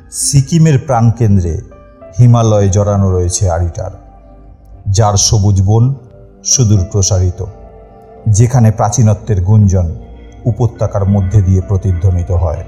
সিকিমের প্রাণকেন্দ্রে হিমালয়ে জড়ানো রয়েছে আরিটার, যার সবুজ বন সুদূর প্রসারিত, যেখানে প্রাচীনত্বের গুঞ্জন উপত্যকার মধ্যে দিয়ে প্রতিধ্বনিত হয়।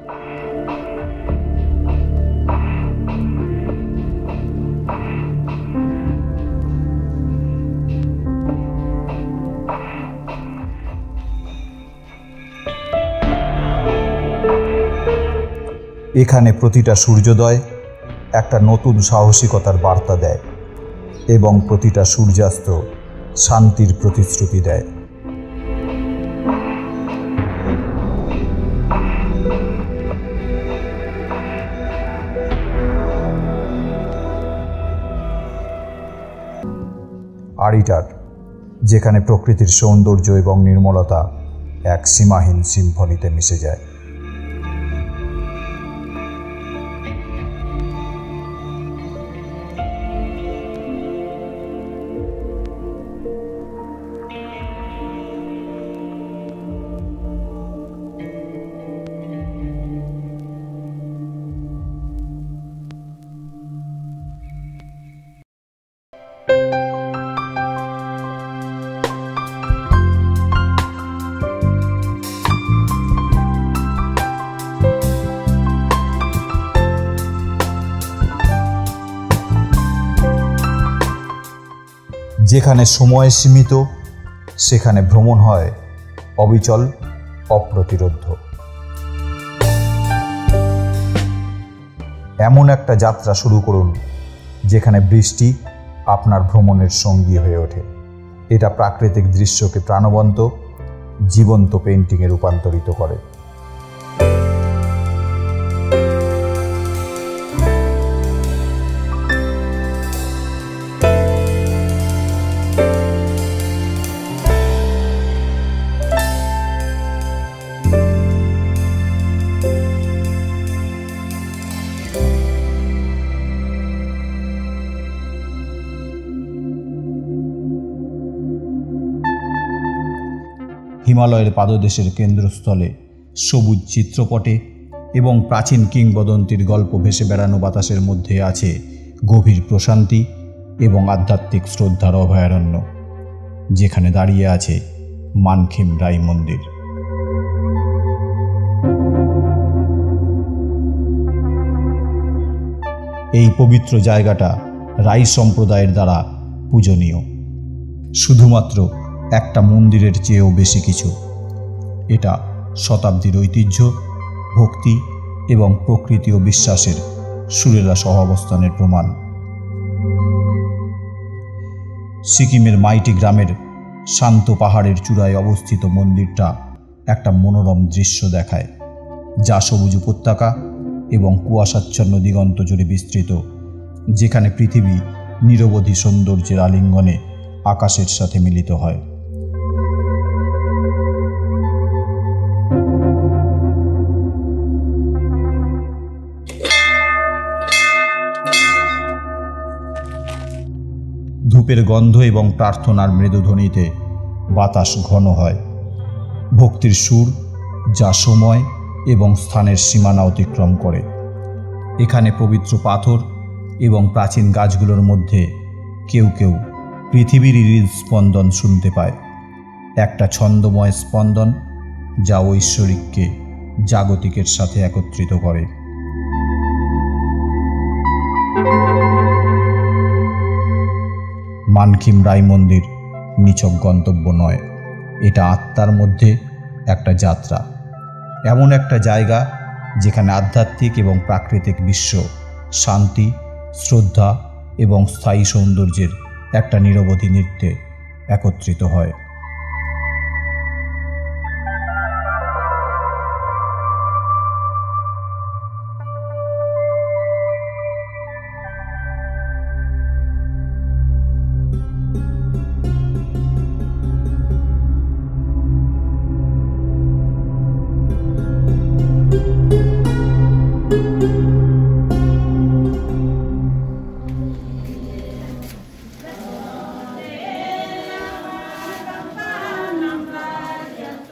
এখানে প্রতিটা সূর্যোদয় একটা নতুন সাহসিকতার বার্তা দেয় এবং প্রতিটা সূর্যাস্ত শান্তির প্রতিশ্রুতি দেয়। আরিটার, যেখানে প্রকৃতির সৌন্দর্য এবং নির্মলতা এক সীমাহীন সিম্ফনিতে মিশে যায়। যেখানে সময় সীমিত, সেখানে ভ্রমণ হয় অবিচল, অপ্রতিরোধ্য। এমন একটা যাত্রা শুরু করুন যেখানে বৃষ্টি আপনার ভ্রমণের সঙ্গী হয়ে ওঠে। এটা প্রাকৃতিক দৃশ্যকে প্রাণবন্ত, জীবন্ত পেইন্টিংয়ে রূপান্তরিত করে। হিমালয়ের পাদদেশের কেন্দ্রস্থলে সবুজ চিত্রপটে এবং প্রাচীন কিংবদন্তির গল্প ভেসে বেড়ানো বাতাসের মধ্যে আছে গভীর প্রশান্তি এবং আধ্যাত্মিক শ্রদ্ধার অভয়ারণ্য, যেখানে দাঁড়িয়ে আছে মানখিম রাই মন্দির। এই পবিত্র জায়গাটা রাই সম্প্রদায়ের দ্বারা পূজনীয়, শুধুমাত্র একটা মন্দিরের চেয়েও বেশি কিছু। এটা শতাব্দীর ঐতিহ্য, ভক্তি এবং প্রকৃতি ও বিশ্বাসের সুরেলা সহাবস্থানের প্রমাণ। সিকিমের মাইটি গ্রামের শান্ত পাহাড়ের চূড়ায় অবস্থিত মন্দিরটা একটা মনোরম দৃশ্য দেখায়, যা সবুজ উপত্যকা এবং কুয়াশাচ্ছন্ন দিগন্ত জুড়ে বিস্তৃত, যেখানে পৃথিবী নিরবধি সৌন্দর্যের আলিঙ্গনে আকাশের সাথে মিলিত হয়। ধূপের গন্ধ এবং প্রার্থনার মৃদুধ্বনিতে বাতাস ঘন হয়। ভক্তির সুর যা সময় এবং স্থানের সীমানা অতিক্রম করে। এখানে পবিত্র পাথর এবং প্রাচীন গাছগুলোর মধ্যে কেউ কেউ পৃথিবীর হৃদস্পন্দন শুনতে পায়, একটা ছন্দময় স্পন্দন যা ঐশ্বরিককে জাগতিকের সাথে একত্রিত করে। মানখিম রাই মন্দির নিছক গন্তব্য নয়, এটা আত্মার মধ্যে একটা যাত্রা, এমন একটা জায়গা যেখানে আধ্যাত্মিক এবং প্রাকৃতিক বিশ্ব শান্তি, শ্রদ্ধা এবং স্থায়ী সৌন্দর্যের একটা নিরবধি নৃত্যে একত্রিত হয়।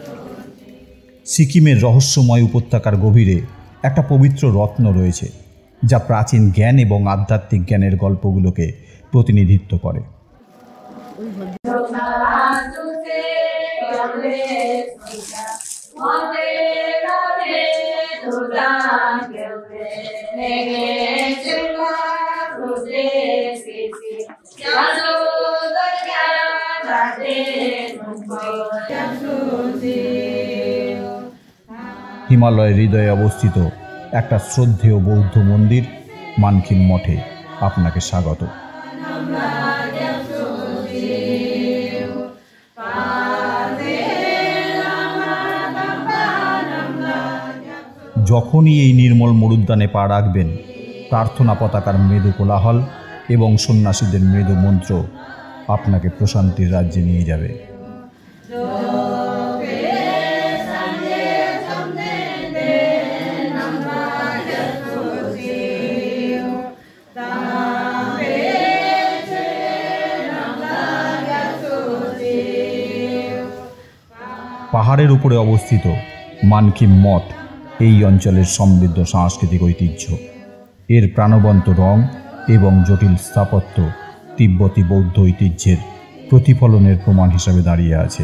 সিকিমের রহস্যময় উপত্যকার গভীরে একটা পবিত্র রত্ন রয়েছে, যা প্রাচীন জ্ঞান এবং আধ্যাত্মিক জ্ঞানের গল্পগুলোকে প্রতিনিধিত্ব করে। হিমালয়ের হৃদয়ে অবস্থিত একটা শ্রদ্ধেয় বৌদ্ধ মন্দির মানকিন মঠে আপনাকে স্বাগত। যখনই এই নির্মল মরুদ্যানে পা রাখবেন, প্রার্থনা পতাকার মৃদু কোলাহল এবং সন্ন্যাসীদের মৃদু মন্ত্র আপনাকে প্রশান্তির রাজ্যে নিয়ে যাবে। পাহাড়ের উপরে অবস্থিত মানকিন মঠ এই অঞ্চলের সমৃদ্ধ সাংস্কৃতিক ঐতিহ্য। এর প্রাণবন্ত রং এবং জটিল স্থাপত্য তিব্বতী বৌদ্ধ ঐতিহ্যের প্রতিফলনের প্রমাণ হিসাবে দাঁড়িয়ে আছে।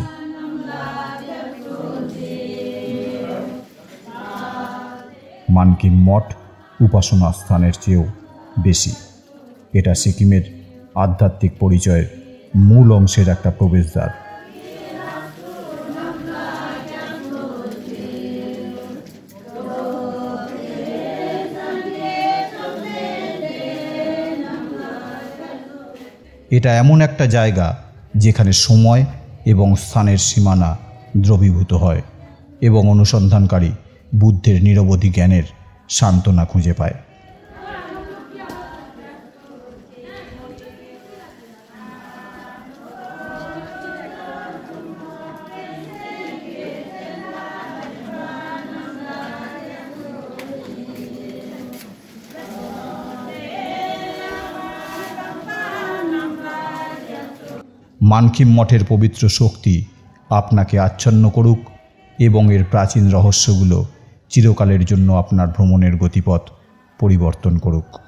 মানকিন মঠ উপাসনা স্থানের চেয়েও বেশি। এটা সিকিমের আধ্যাত্মিক পরিচয়ের মূল অংশের একটা প্রবেশদ্বার। এটা এমন একটা জায়গা যেখানে সময় এবং স্থানের সীমানা দ্রবীভূত হয় এবং অনুসন্ধানকারী বুদ্ধের নিরবধি জ্ঞানের সান্ত্বনা খুঁজে পায়। মানকিন মঠের পবিত্র শক্তি আপনাকে আচ্ছন্ন করুক এবং এর প্রাচীন রহস্যগুলো চিরকালের জন্য আপনার ভ্রমণের গতিপথ পরিবর্তন করুক।